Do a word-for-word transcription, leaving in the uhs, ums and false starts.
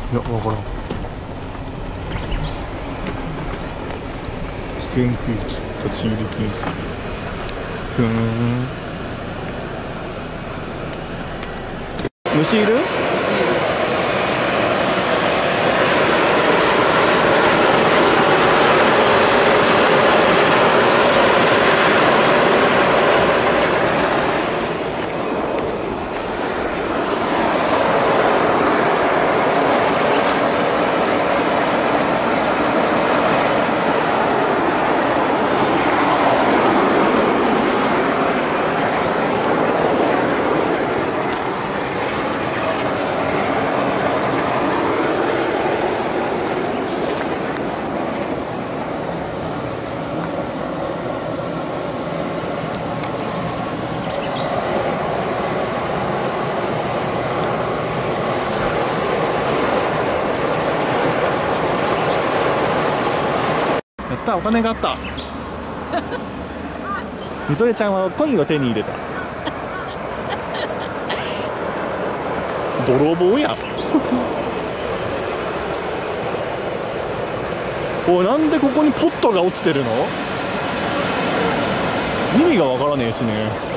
いや、わからん。危険区域、立ち入り禁止。ふーん。虫いる？やった、お金があった。みぞれちゃんはコインを手に入れた。泥棒や。おい、なんでここにポットが落ちてるの？意味がわからねえしね。